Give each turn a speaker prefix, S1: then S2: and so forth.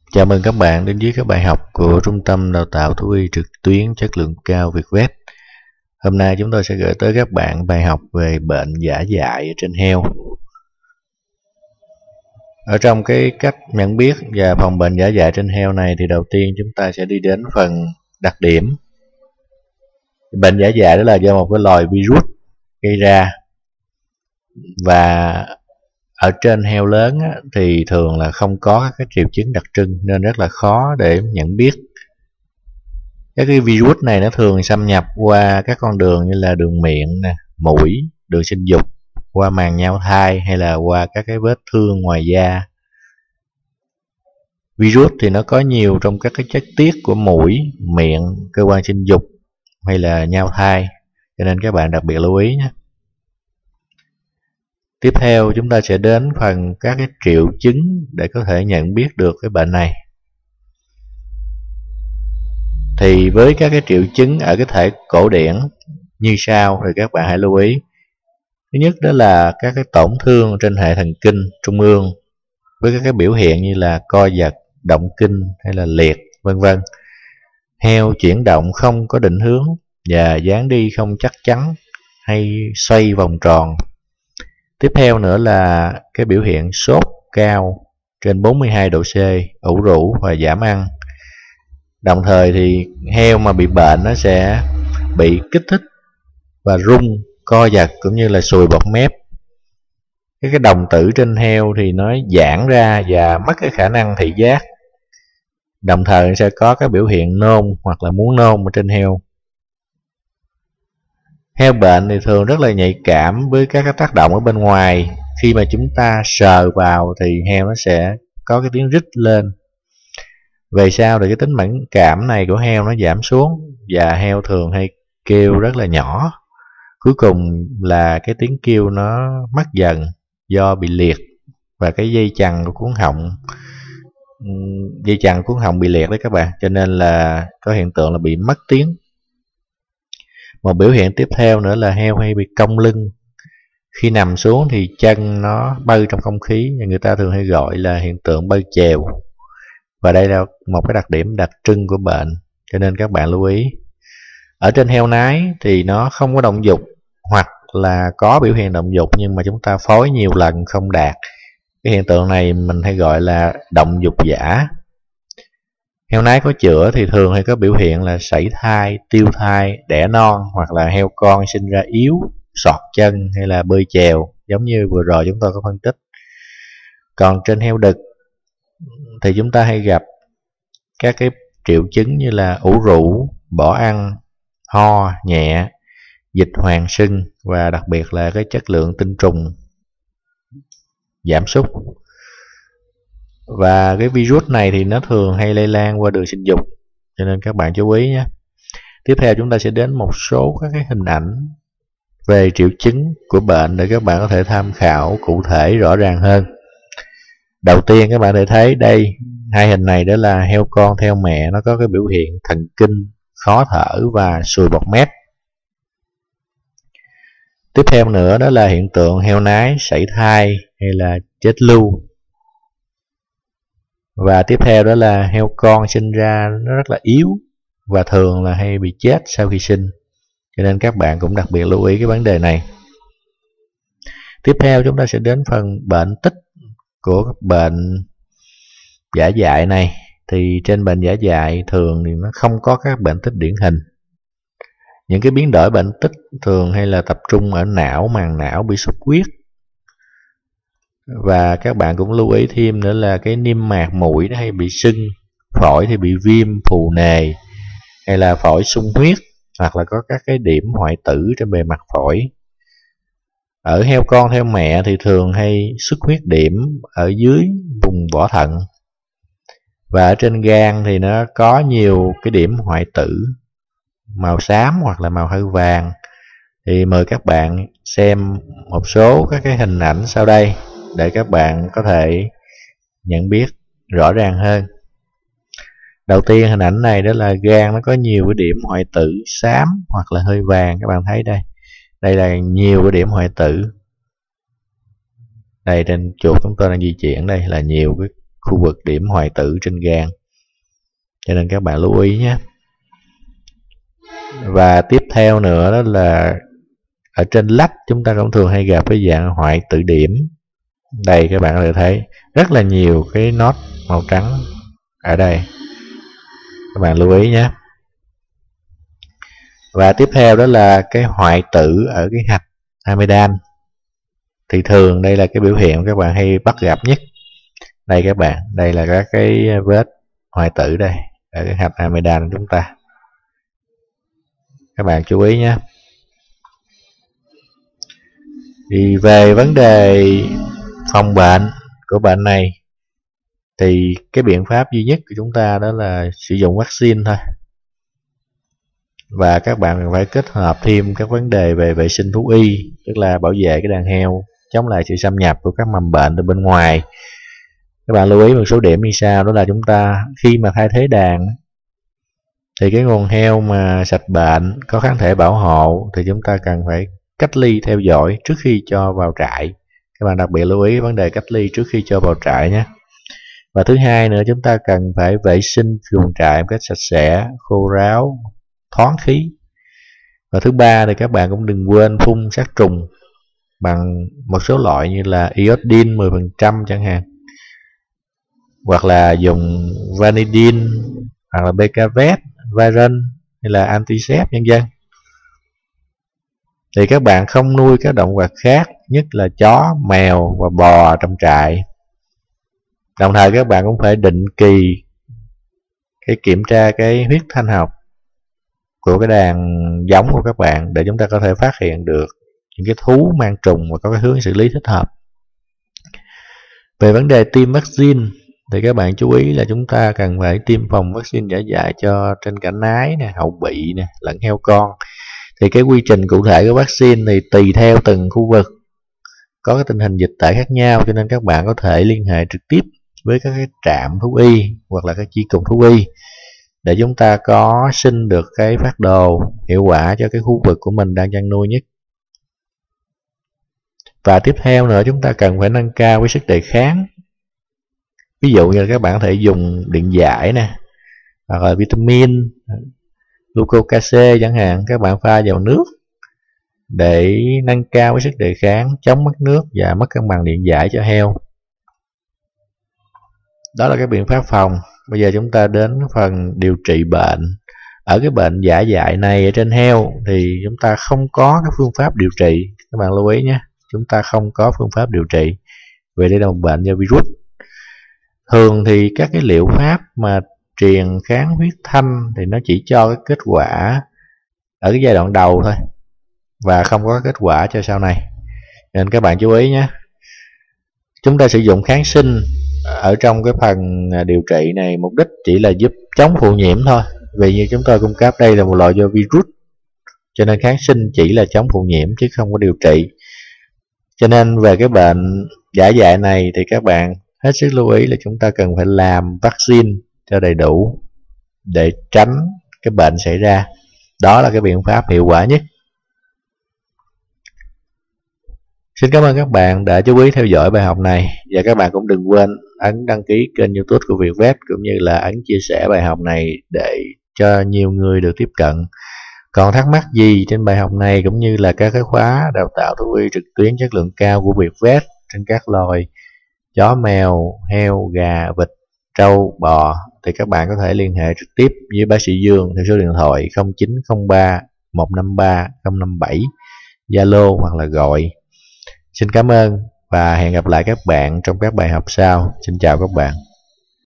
S1: Chào mừng các bạn đến với các bài học của Trung tâm Đào tạo Thú y trực tuyến chất lượng cao Vietvet. Hôm nay chúng tôi sẽ gửi tới các bạn bài học về bệnh giả dại trên heo. Ở trong cái cách nhận biết và phòng bệnh giả dại trên heo này thì đầu tiên chúng ta sẽ đi đến phần đặc điểm. Bệnh giả dại đó là do một cái loài virus gây ra, và ở trên heo lớn thì thường là không có các triệu chứng đặc trưng nên rất là khó để nhận biết. Các cái virus này nó thường xâm nhập qua các con đường như là đường miệng, mũi, đường sinh dục, qua màng nhao thai hay là qua các cái vết thương ngoài da. Virus thì nó có nhiều trong các cái chất tiết của mũi, miệng, cơ quan sinh dục hay là nhao thai, cho nên các bạn đặc biệt lưu ý nhé. Tiếp theo chúng ta sẽ đến phần các cái triệu chứng để có thể nhận biết được cái bệnh này. Thì với các cái triệu chứng ở cái thể cổ điển như sau thì các bạn hãy lưu ý. Thứ nhất đó là các cái tổn thương trên hệ thần kinh trung ương với các cái biểu hiện như là co giật, động kinh hay là liệt, vân vân. Heo chuyển động không có định hướng và dáng đi không chắc chắn hay xoay vòng tròn. Tiếp theo nữa là cái biểu hiện sốt cao trên 42 độ C, ủ rũ và giảm ăn. Đồng thời thì heo mà bị bệnh nó sẽ bị kích thích và rung, co giật cũng như là sùi bọt mép. Cái đồng tử trên heo thì nó giãn ra và mất cái khả năng thị giác. Đồng thời sẽ có các biểu hiện nôn hoặc là muốn nôn ở trên heo. Heo bệnh thì thường rất là nhạy cảm với các cái tác động ở bên ngoài. Khi mà chúng ta sờ vào thì heo nó sẽ có cái tiếng rít lên. Về sau thì cái tính mẫn cảm này của heo nó giảm xuống và heo thường hay kêu rất là nhỏ. Cuối cùng là cái tiếng kêu nó mất dần do bị liệt và cái dây chằng của cuống họng bị liệt đấy các bạn, cho nên là có hiện tượng là bị mất tiếng. Một biểu hiện tiếp theo nữa là heo hay bị cong lưng. Khi nằm xuống thì chân nó bơi trong không khí, người ta thường hay gọi là hiện tượng bơi chèo. Và đây là một cái đặc điểm đặc trưng của bệnh, cho nên các bạn lưu ý. Ở trên heo nái thì nó không có động dục, hoặc là có biểu hiện động dục nhưng mà chúng ta phối nhiều lần không đạt. Cái hiện tượng này mình hay gọi là động dục giả. Heo nái có chữa thì thường hay có biểu hiện là sảy thai, tiêu thai, đẻ non, hoặc là heo con sinh ra yếu, sọt chân hay là bơi chèo, giống như vừa rồi chúng tôi có phân tích. Còn trên heo đực thì chúng ta hay gặp các cái triệu chứng như là ủ rũ, bỏ ăn, ho nhẹ, dịch hoàng sưng và đặc biệt là cái chất lượng tinh trùng giảm sút. Và cái virus này thì nó thường hay lây lan qua đường sinh dục, cho nên các bạn chú ý nhé. Tiếp theo chúng ta sẽ đến một số các cái hình ảnh về triệu chứng của bệnh để các bạn có thể tham khảo cụ thể rõ ràng hơn. Đầu tiên các bạn thể thấy đây, hai hình này đó là heo con theo mẹ, nó có cái biểu hiện thần kinh, khó thở và sùi bọt mép. Tiếp theo nữa đó là hiện tượng heo nái sảy thai hay là chết lưu. Và tiếp theo đó là heo con sinh ra nó rất là yếu và thường là hay bị chết sau khi sinh, cho nên các bạn cũng đặc biệt lưu ý cái vấn đề này. Tiếp theo chúng ta sẽ đến phần bệnh tích của bệnh giả dại này. Thì trên bệnh giả dại thường thì nó không có các bệnh tích điển hình. Những cái biến đổi bệnh tích thường hay là tập trung ở não, màng não bị xuất huyết. Và các bạn cũng lưu ý thêm nữa là cái niêm mạc mũi nó hay bị sưng, phổi thì bị viêm, phù nề, hay là phổi sung huyết, hoặc là có các cái điểm hoại tử trên bề mặt phổi. Ở heo con theo mẹ thì thường hay xuất huyết điểm ở dưới vùng vỏ thận. Và ở trên gan thì nó có nhiều cái điểm hoại tử màu xám hoặc là màu hơi vàng. Thì mời các bạn xem một số các cái hình ảnh sau đây để các bạn có thể nhận biết rõ ràng hơn. Đầu tiên hình ảnh này đó là gan nó có nhiều cái điểm hoại tử xám hoặc là hơi vàng, các bạn thấy đây. Đây là nhiều cái điểm hoại tử. Đây trên chuột chúng tôi đang di chuyển, đây là nhiều cái khu vực điểm hoại tử trên gan, cho nên các bạn lưu ý nhé. Và tiếp theo nữa đó là ở trên lách chúng ta cũng thường hay gặp cái dạng hoại tử điểm. Đây các bạn có thể thấy rất là nhiều cái nốt màu trắng ở đây, các bạn lưu ý nhé. Và tiếp theo đó là cái hoại tử ở cái hạch amidan. Thì thường đây là cái biểu hiện các bạn hay bắt gặp nhất. Đây các bạn, đây là các cái vết hoại tử đây ở cái hạch amidan của chúng ta, các bạn chú ý nhé. Thì về vấn đề phòng bệnh của bệnh này thì cái biện pháp duy nhất của chúng ta đó là sử dụng vaccine thôi. Và các bạn phải kết hợp thêm các vấn đề về vệ sinh thú y, tức là bảo vệ cái đàn heo chống lại sự xâm nhập của các mầm bệnh từ bên ngoài. Các bạn lưu ý một số điểm như sau, đó là chúng ta khi mà thay thế đàn thì cái nguồn heo mà sạch bệnh có kháng thể bảo hộ thì chúng ta cần phải cách ly theo dõi trước khi cho vào trại. Các bạn đặc biệt lưu ý vấn đề cách ly trước khi cho vào trại nhé. Và thứ hai nữa, chúng ta cần phải vệ sinh chuồng trại một cách sạch sẽ, khô ráo, thoáng khí. Và thứ ba thì các bạn cũng đừng quên phun sát trùng bằng một số loại như là iodine 10% chẳng hạn, hoặc là dùng vanidine, hoặc là Becavet, Viren hay là Antisep vân vân. Thì các bạn không nuôi các động vật khác, nhất là chó, mèo và bò trong trại. Đồng thời các bạn cũng phải định kỳ kiểm tra cái huyết thanh học của cái đàn giống của các bạn để chúng ta có thể phát hiện được những cái thú mang trùng và có cái hướng xử lý thích hợp. Về vấn đề tiêm vaccine thì các bạn chú ý là chúng ta cần phải tiêm phòng vaccine giả dại cho trên cả nái nè, hậu bị nè, lẫn heo con. Thì cái quy trình cụ thể của vaccine thì tùy theo từng khu vực có cái tình hình dịch tễ khác nhau, cho nên các bạn có thể liên hệ trực tiếp với các cái trạm thú y hoặc là các chi cục thú y để chúng ta có xin được cái phác đồ hiệu quả cho cái khu vực của mình đang chăn nuôi nhất. Và tiếp theo nữa, chúng ta cần phải nâng cao cái sức đề kháng. Ví dụ như là các bạn có thể dùng điện giải nè, hoặc là vitamin glucose chẳng hạn, các bạn pha vào nước để nâng cao cái sức đề kháng, chống mất nước và mất cân bằng điện giải cho heo. Đó là cái biện pháp phòng. Bây giờ chúng ta đến phần điều trị bệnh. Ở cái bệnh giả dại này ở trên heo thì chúng ta không có cái phương pháp điều trị. Các bạn lưu ý nhé, chúng ta không có phương pháp điều trị vì đây là một bệnh do virus. Thường thì các cái liệu pháp mà truyền kháng huyết thanh thì nó chỉ cho cái kết quả ở cái giai đoạn đầu thôi và không có kết quả cho sau này, nên các bạn chú ý nhé. Chúng ta sử dụng kháng sinh ở trong cái phần điều trị này mục đích chỉ là giúp chống phụ nhiễm thôi, vì như chúng tôi cung cấp đây là một loại do virus, cho nên kháng sinh chỉ là chống phụ nhiễm chứ không có điều trị. Cho nên về cái bệnh giả dại này thì các bạn hết sức lưu ý là chúng ta cần phải làm vaccine cho đầy đủ để tránh cái bệnh xảy ra. Đó là cái biện pháp hiệu quả nhất. Xin cảm ơn các bạn đã chú ý theo dõi bài học này, và các bạn cũng đừng quên ấn đăng ký kênh YouTube của Vietvet cũng như là ấn chia sẻ bài học này để cho nhiều người được tiếp cận. Còn thắc mắc gì trên bài học này cũng như là các cái khóa đào tạo thú y trực tuyến chất lượng cao của Vietvet trên các loài chó, mèo, heo, gà, vịt, trâu, bò thì các bạn có thể liên hệ trực tiếp với bác sĩ Dương theo số điện thoại 0903 153 057, Zalo hoặc là gọi. Xin cảm ơn và hẹn gặp lại các bạn trong các bài học sau. Xin chào các bạn.